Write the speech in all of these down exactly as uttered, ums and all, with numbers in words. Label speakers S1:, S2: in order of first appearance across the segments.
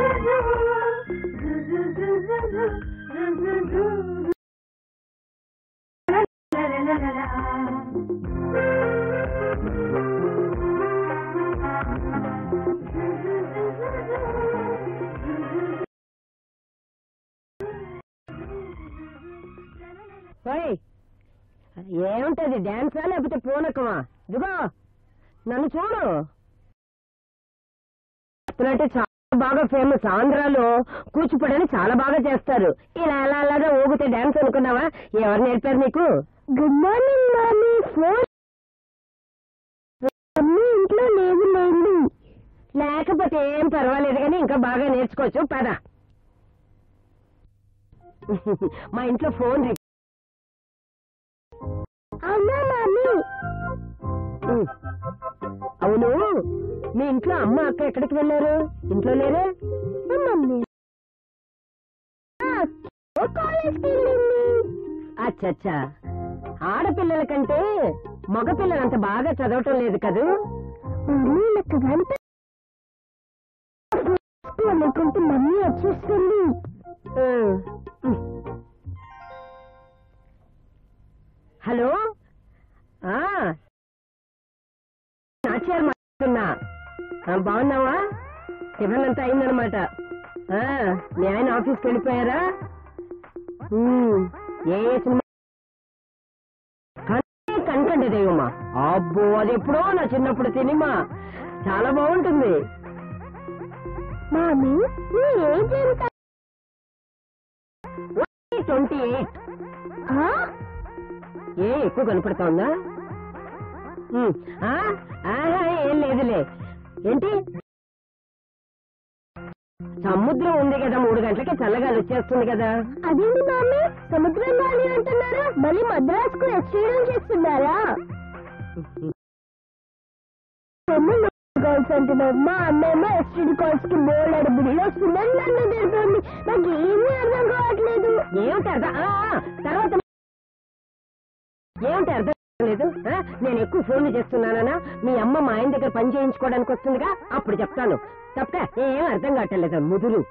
S1: ఏముంటది డాన్సా లేకపోతే పూనకమా? ఇదిగో నన్ను చూడు. అంటే చాలా బాగా ఫేమస్, ఆంధ్రాలో కూచిపూడని చాలా బాగా చేస్తారు. ఇలా అలా అలాగా ఊగితే డాన్స్ అనుకున్నావా? ఎవరు నేర్పారు నీకు?
S2: Good morning మామీ. ఫోన్ ఇంట్లో లేదు లేదు.
S1: లేకపోతే ఏం పర్వాలేదు కానీ ఇంకా బాగా నేర్చుకోవచ్చు. పద. మా ఇంట్లో ఫోన్.
S2: అవునా మామీ?
S1: అవును, మీ ఇంట్లో అమ్మ అక్క ఎక్కడికి వెళ్ళారు? ఇంట్లో లేరే?
S2: మమ్మీ కాలేజ్కి వెళ్ళింది.
S1: అచ్చచ్చా, ఆడపిల్లల కంటే మగపిల్లలు అంత బాగా చదవటం లేదు కదూ?
S2: అనుకుంటే మమ్మీ వచ్చేస్తుంది.
S1: హలో, నాచారు మాట్లాడుతున్నా. బాగున్నావా? టిఫిన్ అంతా అయిందనమాట. మీ ఆయన ఆఫీస్కి వెళ్ళిపోయారా? ఏ ఏ సినిమా? కనకండి దేవమ్మా. అబ్బో, అది ఎప్పుడో నా చిన్నప్పుడు సినిమా. చాలా బాగుంటుంది.
S2: మామీ ఏజ్ ఎంత?
S1: Twenty eight. ఏ ఎక్కువ కనపడుతోందా? ఏం లేదులే. ఏంటి, సముద్రం ఉంది కదా, మూడు గంటలకి చల్లగాలి వచ్చేస్తుంది కదా.
S2: అదేంటి మామీ సముద్రం గాలి అంటున్నారు? మళ్ళీ మద్రాసుకు ఎక్స్చేంజ్ చేస్తున్నారా? కాల్స్ అంటున్నారు. మా అమ్మేమో ఎస్టీడీ కాల్స్ కి బోల్డ్ బిల్లు వస్తుందని నన్ను తిడుతుంది. నాకు ఏమీ అర్థం కావట్లేదు.
S1: ఏమిటి అర్థం? తర్వాత ఏమిటి అర్థం లేదు? నేను ఎక్కువ ఫోన్లు చేస్తున్నానా? మీ అమ్మ మా ఆయన దగ్గర పని చేయించుకోవడానికి వస్తుందిగా, అప్పుడు చెప్తాను. తప్ప ఏం అర్థం కావట్లేదు ముదురు.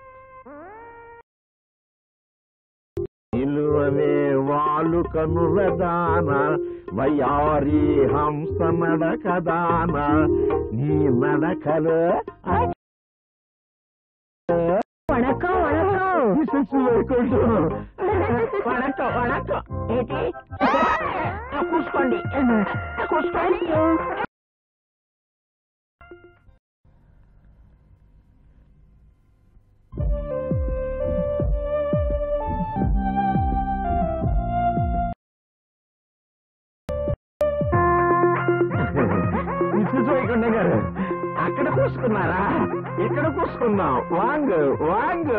S3: నిలువవే వాళ్ళు కనులదాన వయారి హంస నడకదాన నీ నడకలు
S1: వణకం వణకం వణకం వణకం. ఏంటి కూసుకోండి కూసుకోండి.
S3: గారు అక్కడ కూసుకున్నారా? ఇక్కడ కూసుకున్నాం. వాంగ్ వాంగ్.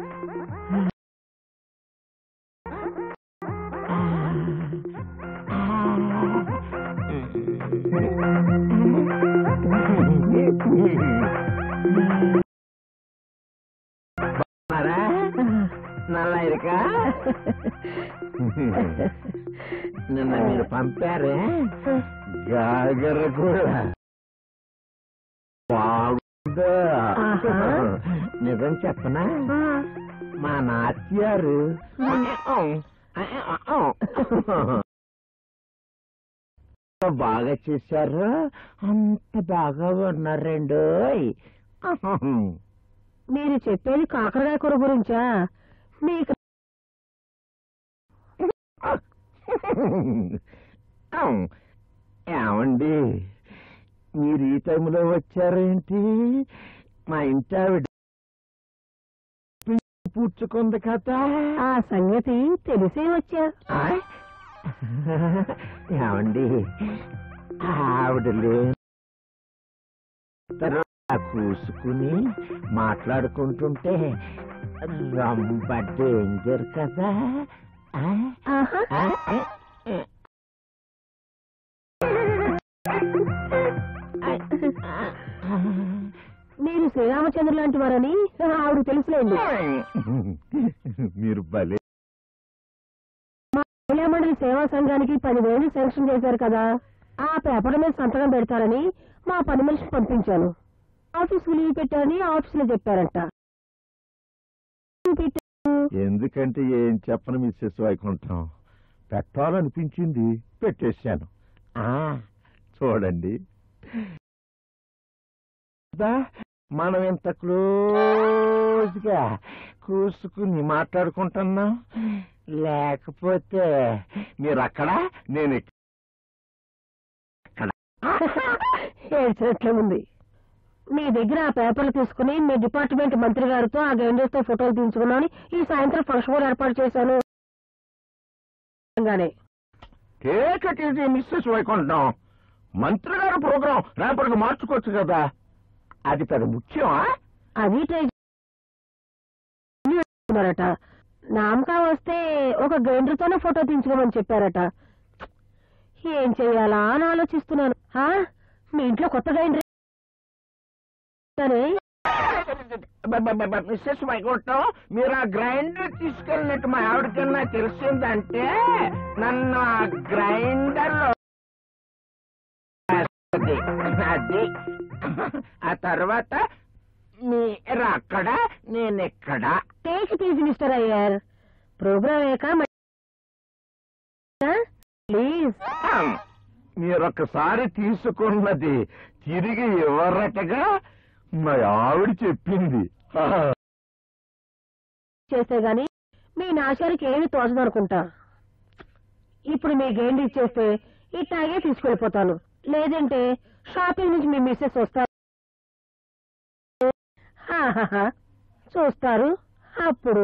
S3: నల్లా ఇరుకా నిన్న మీరు పంపారే గాగర కూడా బాగుందా? నిజం చెప్పనా, మా నాట్యారు బాగా చేశారు. అంత బాగా ఉన్నారండి.
S1: మీరు చెప్పేది కాకరకాయ కూర గురించా? మీకు
S3: ఏమండి, మీరు ఈ టైంలో వచ్చారేంటి? మా ఇంటి ఆవిడ పూడ్చుకుంది కదా.
S1: ఆ సంగతి తెలిసే వచ్చా.
S3: ఏమండి, ఆవిడలే కూసుకుని మాట్లాడుకుంటుంటే రొంబ డేంజర్ కదా.
S1: మీరు శ్రీరామచంద్ర లాంటి వారని ఆవిడ తెలుసులేండి.
S3: మీరు భలే.
S1: మహిళా మండలి సేవా సంఘానికి పదివేలు శాంక్షన్ చేశారు కదా, ఆ పేపర్ మీద సంతకం పెడతారని మా పని మనిషిని పంపించాను. ఆఫీస్కి లీవ్ పెట్టారని ఆఫీసులో చెప్పారంట.
S3: ఎందుకంటే ఏం చెప్పను మిస్సెస్ వైకుంఠం, పెట్టాలనిపించింది, పెట్టేశాను. ఆ చూడండి, మనం ఇంత క్లోజ్గా కూసుకుని మాట్లాడుకుంటున్నాం. లేకపోతే మీరు అక్కడ, నేను ఇక్కడ.
S1: ఏడ్చినట్లే ఉంది. మీ దగ్గర ఆ పేపర్లు తీసుకుని మీ డిపార్ట్మెంట్ మంత్రి గారితో ఆ గైండర్స్ తో ఫోటోలు తీయించుకున్నాను. ఈ సాయంత్రం ఫంక్షన్ కూడా ఏర్పాటు చేశాను.
S3: మిస్సెస్ వైకుంఠం, మంత్రి గారు ప్రోగ్రాం రేపటికి మార్చుకోవచ్చు కదా, అది పెద్ద ముఖ్యమా?
S1: అది ట్రై నామకా వస్తే ఒక గైండర్తోనే ఫోటో తీయించుకోమని చెప్పారట. ఏం చెయ్యాలా అని ఆలోచిస్తున్నాను. మీ ఇంట్లో కొత్త గైండర్
S3: మిస్సెస్ వైకుంఠం, మీరు ఆ గ్రైండర్ తీసుకెళ్ళినట్టు మా ఆవిడకన్నా తెలిసిందంటే నన్ను ఆ గ్రైండర్ అది ఆ తర్వాత మీరు అక్కడ, నేను ఎక్కడ.
S1: Take please mister Iyer, program అయ్యాక ప్లీజ్.
S3: మీరొకసారి తీసుకున్నది తిరిగి ఇవ్వరటగా మా ఆవిడ చెప్పింది.
S1: చేస్తే గాని మీ నాశానికి ఏమి తోచదనుకుంటా. ఇప్పుడు మీ గేండి ఇచ్చేస్తే ఇట్లాగే తీసుకెళ్ళిపోతాను. లేదంటే షాపింగ్ నుంచి మీ మిస్సెస్ వస్తారు, చూస్తారు. అప్పుడు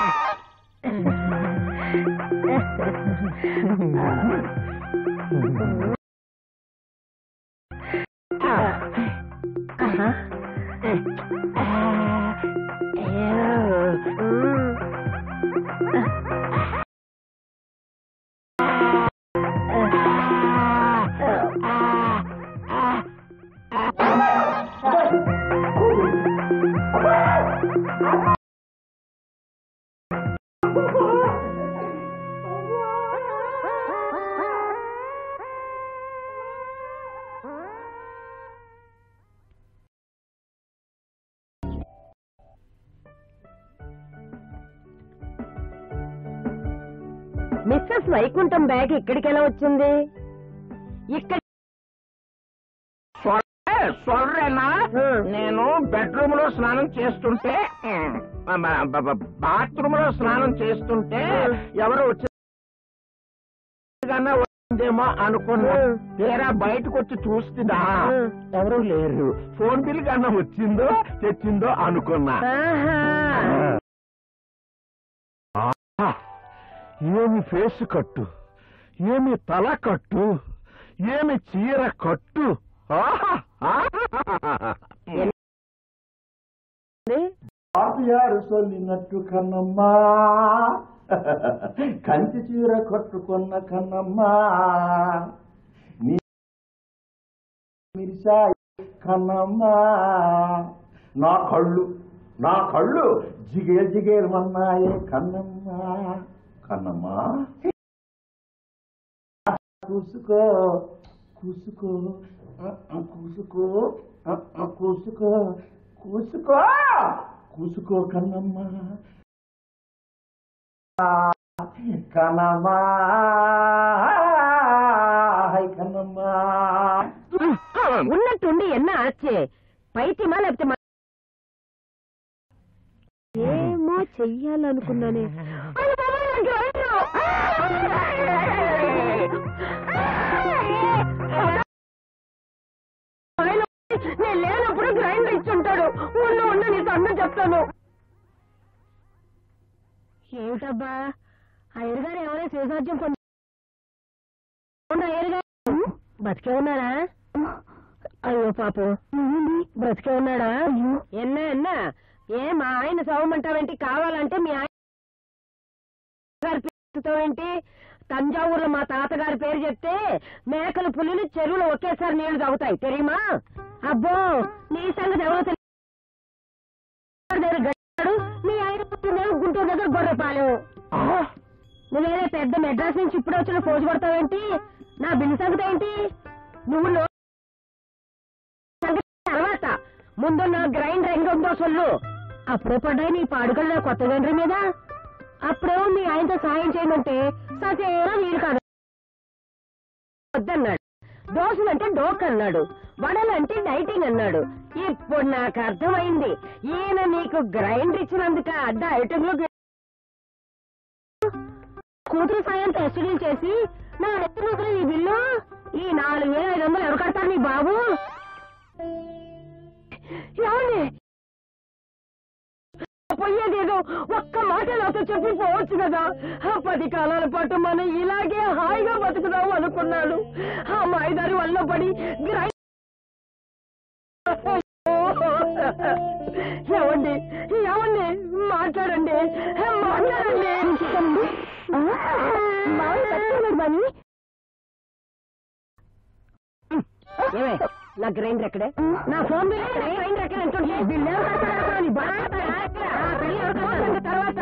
S1: మిస్సెస్ వైకుంఠం బ్యాగ్ ఇక్కడికి ఎలా వచ్చింది? ఇక్కడ
S3: సొర్రేనా? నేను బెడ్రూమ్ లో స్నానం చేస్తుంటే, బాత్రూమ్ లో స్నానం చేస్తుంటే ఎవరు వచ్చి వచ్చిందేమో అనుకున్నా. తీరా బయటకు వచ్చి చూస్తుందా, ఎవరు లేరు. ఫోన్ బిల్ కన్నా వచ్చిందో తెచ్చిందో అనుకున్నా. ఏమి ఫేస్ కట్టు, ఏమి తల కట్టు, ఏమి చీర కట్టు.
S4: పాపియారు సొల్లినట్టు కన్నమ్మా, కంచి చీర కట్టుకున్న కన్నమ్మా, మిరిసాయి కన్నమ్మా. నా కళ్ళు నా కళ్ళు జిగేల్ జిగేల్ అన్నాయే కన్నమ్మా. కన్నమ్మా కూసుకో కూసుకో కూసుకో కూసుకో కూసుకో కూసుకో కన్నమ్మా. కన్నమ్మా కన్నమ్మా.
S1: ఉన్నట్టుండి ఎన్న ఆచే పైతిమా లేకపోతే ఏమో చెయ్యాలనుకున్నానే. నేను లేనప్పుడు గ్రైండర్ ఇచ్చుంటాడు. ఉన్న ఉన్న నీకు అన్నం చెప్తాను. ఏమిటబ్బా, అయ్యర్ గారు ఎవరైనా శివసాధ్యం కొంచెం అయ్యర్ గారు బతికే ఉన్నారా? అయ్యో పాపం, బ్రతికే ఉన్నాడా? ఎన్నా ఎన్నా ఏ మా ఆయన సవమంటావేంటి? కావాలంటే మీ ఆయన ఏంటి, తంజావూరులో మా తాతగారి పేరు చెప్తే మేకలు పులిని చెరువులో ఒకేసారి నీళ్లు తాగుతాయి, తెలియమా? అబ్బో, నీ సంగతి ఎవరో తెలియదు. మీ ఆయన గుంటూరు దగ్గర గొర్రెపాలెం. నువ్వేరే పెద్ద మెడ్రాస్ నుంచి ఇప్పుడు వచ్చిన ఫోజు కొడతావేంటి? నా బిల్లు సంగతి ఏంటి? నువ్వు తర్వాత ముందు నా గ్రైండర్ ఎంగ ఉందో సొల్లు. అప్పుడే పడ్డాయి నీ పాడుకలు నా కొత్త గ్రైండర్ మీద. అప్పుడేమో మీ ఆయనతో సాయం చేయమంటే సచేరా వీలు కాదు వద్దన్నాడు. దోశలంటే డోక్ అన్నాడు, వడలంటే డైటింగ్ అన్నాడు. ఇప్పుడు నాకు అర్థమైంది, ఈయన నీకు గ్రైండర్ ఇచ్చినందుక డైటింగ్ లో కూతురు సాయంతో ఎస్టీడీలు చేసి నా ఎత్తున ఈ బిల్లు ఈ నాలుగు వేల ఐదు వందలు ఎవరు కడతారు నీ బాబు? ఏమండి పోయేదేదో ఒక్క మాట నాతో చెప్పి పోవచ్చు కదా. పది కాలాల పాటు మనం ఇలాగే హాయిగా బతుకుదాం అనుకున్నాను. ఆ మాయదారి వల్ల పడి ఏమండి ఏమండి మాట్లాడండి మాట్లాడండి. ఏమే నా గ్రైండర్ ఎక్కడే? నా ఫోన్ బిల్ గ్రైండర్ ఎక్కడ ఎంత బిల్ తర్వాత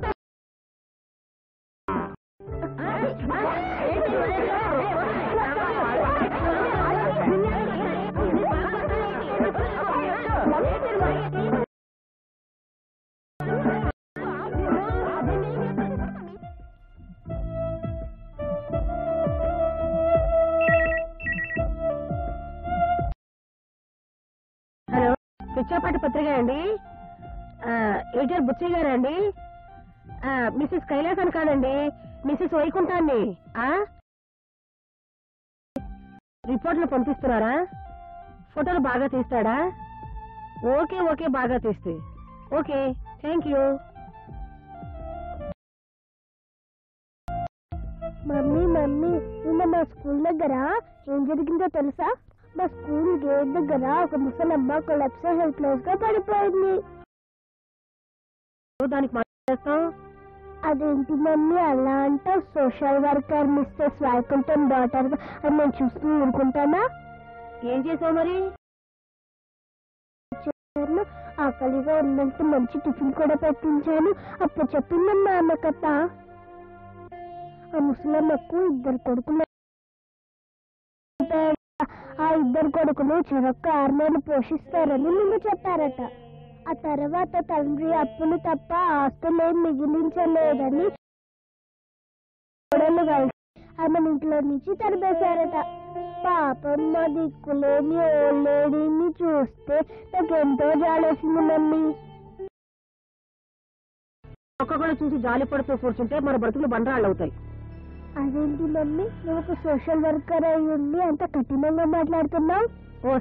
S1: పిచ్చాపాటి పత్రిక అండి. ఎడిటర్ బుచ్చయ్య గారా అండి? మిస్సెస్ కైలాసాన్ని కాదండి, మిస్సెస్ వైకుంఠాన్ని. రిపోర్ట్లు పంపిస్తున్నారా? ఫోటోలు బాగా తీస్తాడా? ఓకే ఓకే బాగా తీస్తే okay, thank you.
S2: Mummy mummy నిన్న మా స్కూల్ దగ్గర ఏం జరిగిందో తెలుసా? మా స్కూల్ గేట్ దగ్గర ఒక ముసలమ్మ కొలాప్స్ హెల్ప్లెస్ గా పడిపోయింది.
S1: దానికి మాట్లాడతాం.
S2: అదేంటి మమ్మీ అలా అంటావు? Social worker Mrs Vaikuntham daughter అని నేను చూస్తూ ఊరుకుంటానా?
S1: ఏం చేసావు మరి?
S2: ఆకలిగా ఉన్నట్టు మంచి టిఫిన్ కూడా పెట్టించాను. అప్పుడు చెప్పిందమ్మా ఆమె కథ. ఆ ముసలమ్మకు ఇద్దరు కొడుకులు, ఆ ఇద్దరు కొడుకులు చెరొక్క ఆరు నెలలు పోషిస్తారని నిన్ను చెప్పారట. ఆ తర్వాత తండ్రి అప్పులు తప్ప ఆస్తులేం మిగిలించలేదని కోడళ్ళు కలిసి ఆమెను ఇంట్లో నుంచి తరిపేశారట. పాపం మా దిక్కులేని ఓల్డ్ లేడీని చూస్తే నాకెంతో జాలేసింది మమ్మీ.
S1: ఒక్కొక్కరు చూసి జాలి పడుతూ కూర్చుంటే మన బ్రతుకులు బండరాళ్ళు అవుతాయి.
S2: అదేంటి మమ్మీ నువ్వు ఒక సోషల్ వర్కర్ అయి ఉండి అంత కఠినంగా మాట్లాడుతున్నావు?
S1: ఓ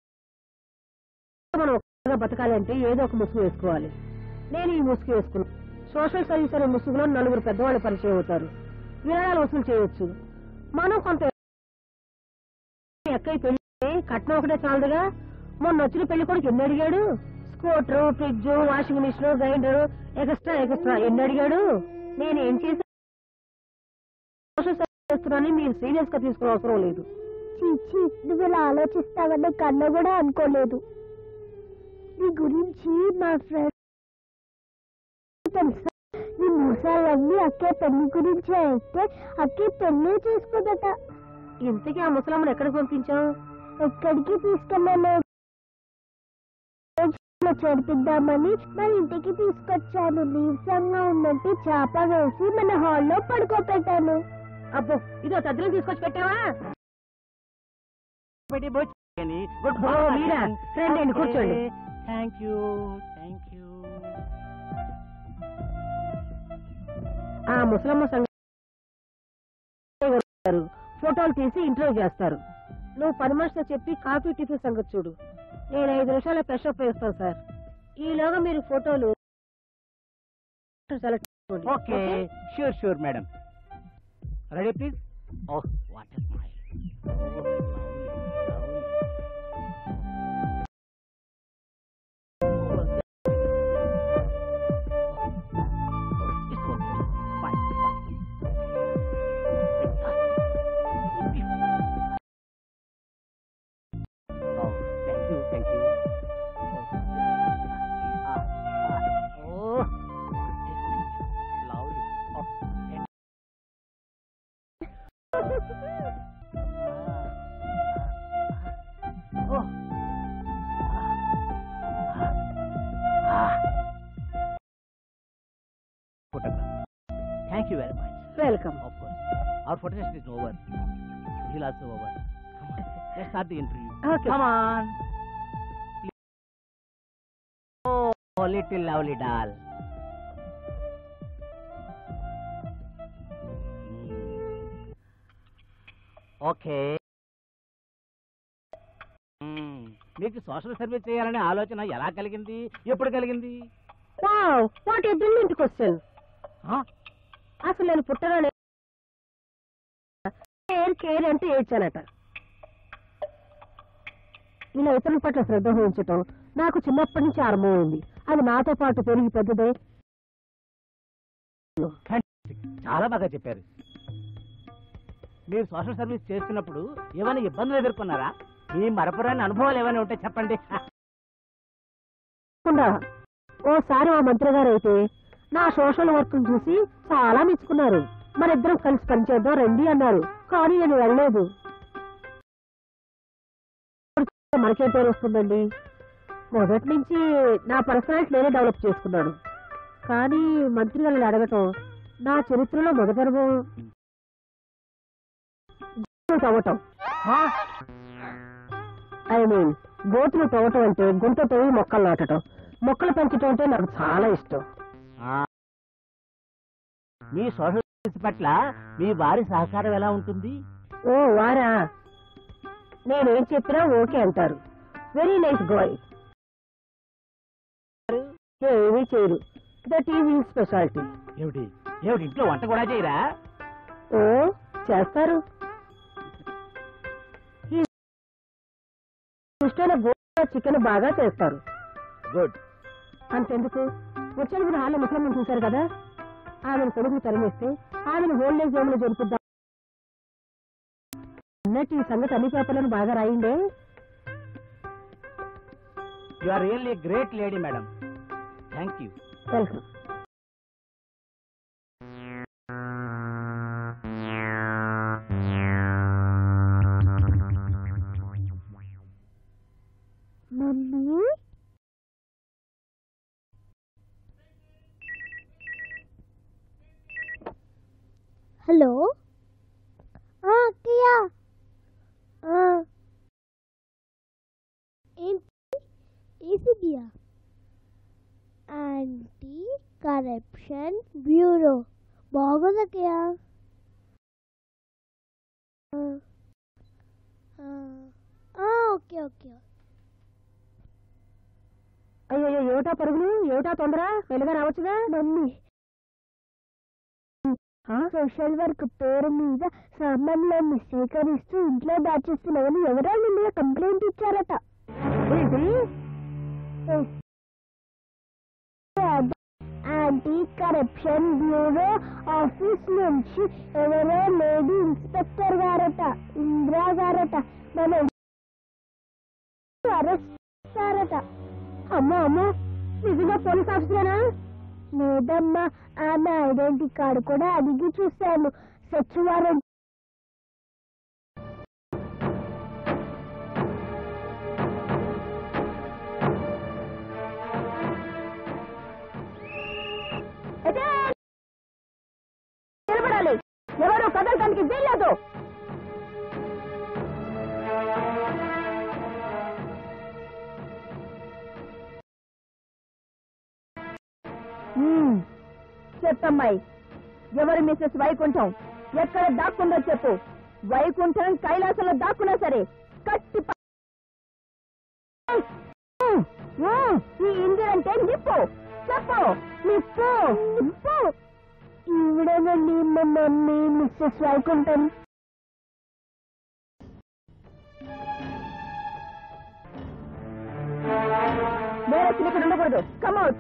S1: మనం ఒక్కగా బతకాలంటే ఏదో ఒక ముసుగు వేసుకోవాలి. నేను ఈ ముసుగు వేసుకున్నాను. సోషల్ సర్వీస్ అనే ముసుగులో నలుగురు పెద్దవాళ్ళు పరిచయం అవుతారు, విరాళాలు వసూలు చేయొచ్చు. మనం కొంత ఎక్కడి పెళ్లి కట్నం ఒకటే చాలదుగా. మొన్న వచ్చిన పెళ్లి కొడుకు ఎన్ని అడిగాడు? Scooter, fridge, washing machine, grinder, extra extra ఎన్ని అడిగాడు? నేనేం చేశాను? సోషల్ సర్వీస్ చేస్తున్నానని మీరు సీరియస్ గా తీసుకోవడం అవసరం లేదు.
S2: చీచి నువ్వు ఇలా ఆలోచిస్తావని కన్నా కూడా అనుకోలేదు. నీ గురించి మా ఫ్రెండ్ తెలుసా? నీ మోసాలన్నీ అక్కే పెళ్లి గురించి అయితే అక్కే పెళ్లి చేసుకోదట.
S1: ఇంతకీ ఆ ముసలమ్మను ఎక్కడికి పంపించావు?
S2: ఎక్కడికి తీసుకెళ్ళాను, చేర్పిద్దామని మన ఇంటికి తీసుకొచ్చాను. నీరసంగా ఉన్నట్టు చాప వేసి మన హాల్లో పడుకోబెట్టాను.
S1: అబ్బో ఇదో తద్దులు తీసుకొచ్చి పెట్టావా? మీరా రండి కూర్చోండి.
S5: Thank you thank you.
S1: ఆ ముసలమ్మ సంగ ఫోటోలు తీసి ఇంటర్వ్యూ చేస్తారు. నువ్వు పని మనిషితో చెప్పి కాఫీ టిఫిన్ సంగతి చూడు. నేను ఐదు నిమిషాల ప్రెషప్ వేస్తాను సార్. ఈలోగా మీరు ఫోటోలు సెలెక్ట్ చేసుకోండి.
S5: Okay sure sure madam. Ready please. Oh what a smile. Thank you very much.
S1: Welcome.
S5: Of course. Our photo session is over. He'll also over. Come on. Let's start the interview.
S1: Okay.
S5: Come on. Oh, little lovely doll. Okay. మీకు social service చేయాలనే ఆలోచన ఎలా కలిగింది, ఎప్పుడు కలిగింది?
S1: Wow, what a brilliant question. అసలు నేను పుట్టగానే కేర్ కేర్ అంటే ఏడ్చానట. ఇలా ఇతరుల పట్ల శ్రద్ధ వహించటం నాకు చిన్నప్పటి నుంచి ఆరంభమైంది. అది నాతో పాటు పెరిగి పెద్దదే.
S5: చాలా బాగా చెప్పారు. మీరు సోషల్ సర్వీస్ చేస్తున్నప్పుడు ఏమైనా ఇబ్బందులు ఎదుర్కొన్నారా? మీ మరపురాని అనుభవాలు ఏమైనా ఉంటే చెప్పండి.
S1: ఓసారి మా మంత్రి గారు అయితే నా సోషల్ వర్క్ చూసి చాలా మెచ్చుకున్నారు. మనిద్దరం కలిసి పనిచేద్దాం రండి అన్నారు. కానీ నేను వెళ్ళలేదు. మనకే పేరు వస్తుందండి. మొదటి నుంచి నా పర్సనాలిటీ నేనే డెవలప్ చేసుకున్నాను. కానీ మంత్రి గారిని అడగటం నా చరిత్రలో మొదటి అనుభవం. తవ్వటం ఐ మీన్ గోతులు తవ్వటం అంటే గుంట తవ్వి మొక్కలు నాటటం, మొక్కలు పెంచటం అంటే నాకు చాలా ఇష్టం.
S5: మీ సోషల్ సర్వీస్ పట్ల మీ వారి సహకారం ఎలా ఉంటుంది?
S1: ఓ వారా, నేనేం చెప్పినా ఓకే అంటారు. Very nice boy. ఏమీ చేయరు. దట్ ఈజ్ ఈ స్పెషాలిటీ.
S5: ఏమిటి ఏమిటి ఇంట్లో వంట కూడా చేయరా?
S1: ఓ చేస్తారు. ఇష్టమైన గోవా చికెన్ బాగా చేస్తారు.
S5: గుడ్.
S1: అంతెందుకు, వచ్చినప్పుడు హాల్లో ముసలమ్మ చూశారు కదా, ఆమెను కొడుకు తరిమేస్తే ఆమెను ఓల్డేజ్ హోమ్ లో జరుపుద్దాం అన్నట్టు ఈ సంగతి అన్ని పేపర్లను బాగా రాయిండే.
S5: You are really great lady madam. Thank you.
S1: Welcome.
S2: Mummy hello అక్కయ్య, ఏసీబీయా? Anti corruption bureau. బాగుంది అక్కయ్య. Okay okay.
S1: అయ్యో ఏమిటా పరుగులు, ఏమిటా తొందర, వెలుగా రావచ్చుగా.
S2: మమ్మీ సోషల్ వర్క్ పేరు మీద సామాన్లన్నీ సేకరిస్తూ ఇంట్లో దాచేస్తున్నామని ఎవరో నీ మీద కంప్లైంట్ ఇచ్చారట.
S1: ఏంటి?
S2: యాంటీ కరప్షన్ బ్యూరో ఆఫీస్ నుంచి ఎవరో లేడీ ఇన్స్పెక్టర్ గారట, ఇందిరా గారట, మన అరెస్ట్ చేశారట.
S1: అమ్మో అమ్మో, నిజంగా పోలీస్ ఆఫీసరేనా?
S2: లేదమ్మా, ఆమె ఐడెంటిటీ కార్డు కూడా అడిగి చూశాను. సచివాలయం
S1: నిలబడాలి, ఎవరు కదలటానికి వీల్లేదు. చెప్పమ్మాయి, ఎవరు మిస్సెస్ వైకుంఠం? ఎక్కడ దాక్కుందో చెప్పు. వైకుంఠం కైలాసంలో దాక్కున్నా సరే కట్టి ఈ ఇందిరంటే నిప్పు. చెప్పు, నిప్పు
S2: నిప్పు. ఈవిడేనండి మా మమ్మీ, మిస్సెస్ వైకుంఠం.
S1: నేరస్తులు ఇక్కడ ఉండకూడదు. Come out.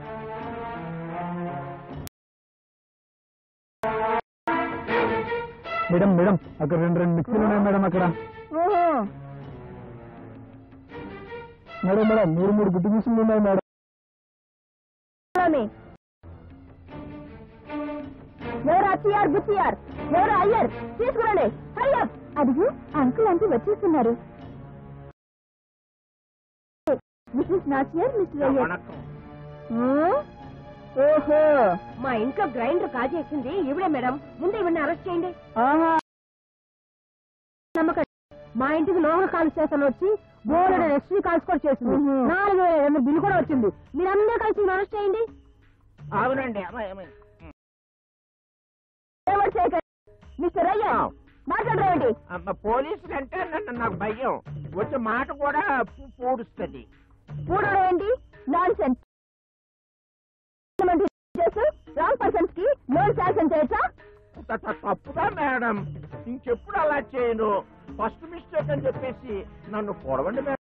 S4: మేడం మేడం అక్కడ రెండు రెండు మిక్సీలు ఉన్నాయి మేడం. అక్కడ
S1: ఓహో,
S4: మేడం మేడం మూడు మూడు గుడ్డు మిషన్లు ఉన్నాయి మేడం.
S1: ఎవరు అచ్చియార్ బుచ్చియార్, ఎవరు అయ్యర్, తీసుకురండి. హరియప్. అడుగు, అంకుల్ అంటూ వచ్చేస్తున్నారు. Mrs Nachiyar, mister Iyer. ఓహో, మా ఇంట్లో గ్రైండర్ కాజేసింది ఇవిడే మేడం. ముందు ఇవన్నీ అరెస్ట్ చేయండి. నమ్మకం, మా ఇంటికి లోహ కాల్ స్టేషన్ వచ్చి బోర్డు ఎస్టీ కాల్స్ కూడా చేసింది. నాలుగు వేల ఐదు బిల్లు కూడా వచ్చింది. మీరందరూ కలిసి అరెస్ట్ చేయండి.
S3: అవునండి.
S1: మిస్టర్ అయ్యా, మాట్లాడరేంటి?
S3: పోలీసులు అంటే నన్ను నాకు భయం. వచ్చే మాట కూడా పూడుస్తుంది.
S1: పూడడం ఏంటి? Nonsense. రాంగ్ పర్సన్స్ కి లోన్ శాంక్షన్ చేయొచ్చా?
S3: తప్పుగా మేడం, ఇంకెప్పుడు అలా చేయను. ఫస్ట్ మిస్టేక్ అని చెప్పేసి నన్ను పొడవండి మేడం.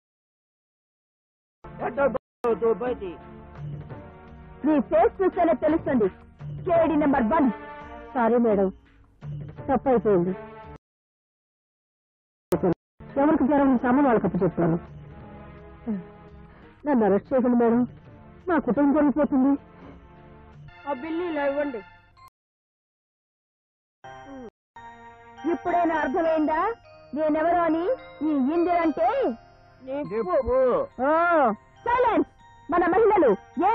S1: మీ ఫేస్ చూస్తేనే తెలుస్తుంది. కేడీ నెంబర్ వన్. సారీ మేడం, తప్పైపోయింది. ఎవరికి జ్వరం సామాన్ వాళ్ళకి అప్పు చెప్పాను. నన్ను అరెస్ట్ చేయకండి మేడం, మా కుటుంబం జరిగిపోతుంది. ఆ బిల్లు ఇలా ఇవ్వండి. ఇప్పుడైనా అర్థమైందా నేనెవరో అని? ఈ ఇందిరంటే సైలెన్స్. మన మహిళలు ఏ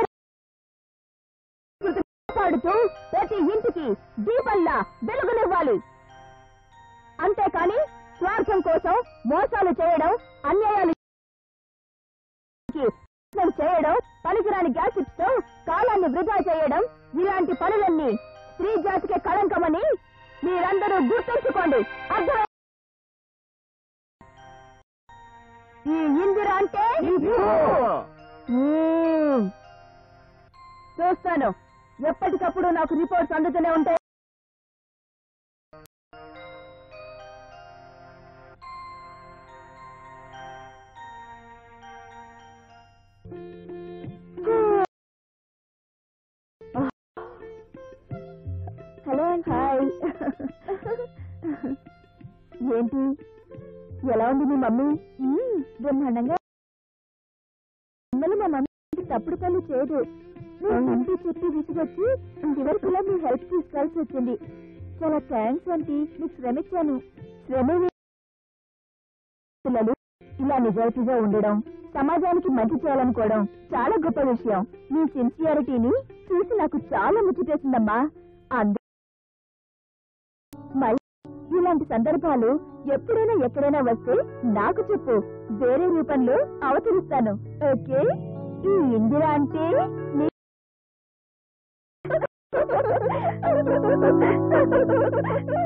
S1: పాడుతూ ప్రతి ఇంటికి దీపంలా వెలుగునివ్వాలి. అంతేకాని స్వార్థం కోసం మోసాలు చేయడం, అన్యాయాలు చేయడం, పనికిరాని గ్యాసిప్స్ తో కాలాన్ని వృధా చేయడం, ఇలాంటి పనులన్నీ స్త్రీ జాతికి కళంకమని మీరందరూ గుర్తుంచుకోండి. అర్థం? ఈ ఇందిర అంటే చూస్తాను. ఎప్పటికప్పుడు నాకు రిపోర్ట్స్ అందుతూనే ఉంటాయి. Hello and hi. ఏంటి, ఎలా ఉంది మీ మమ్మీ? బ్రహ్మాండంగా. మా మమ్మీ తప్పుడు పనులు చేయదు. నువ్వు చెప్పి విసిగొచ్చి చివరికలా మీ హెల్ప్ తీసుకోవాల్సి వచ్చింది. చాలా థ్యాంక్స్ ఆంటీ, నీకు శ్రమించాను. శ్రమ పిల్లలు ఇలా నిజాయితీగా ఉండడం, సమాజానికి మంచి చేయాలనుకోవడం చాలా గొప్ప విషయం. మీ సిన్సియారిటీని చూసి నాకు చాలా ముచ్చటేసిందమ్మా. అందు మళ్ళీ ఇలాంటి సందర్భాలు ఎప్పుడైనా ఎక్కడైనా వస్తే నాకు చెప్పు, వేరే రూపంలో అవతరిస్తాను. ఓకే? ఈ ఇందిర అంటే నీ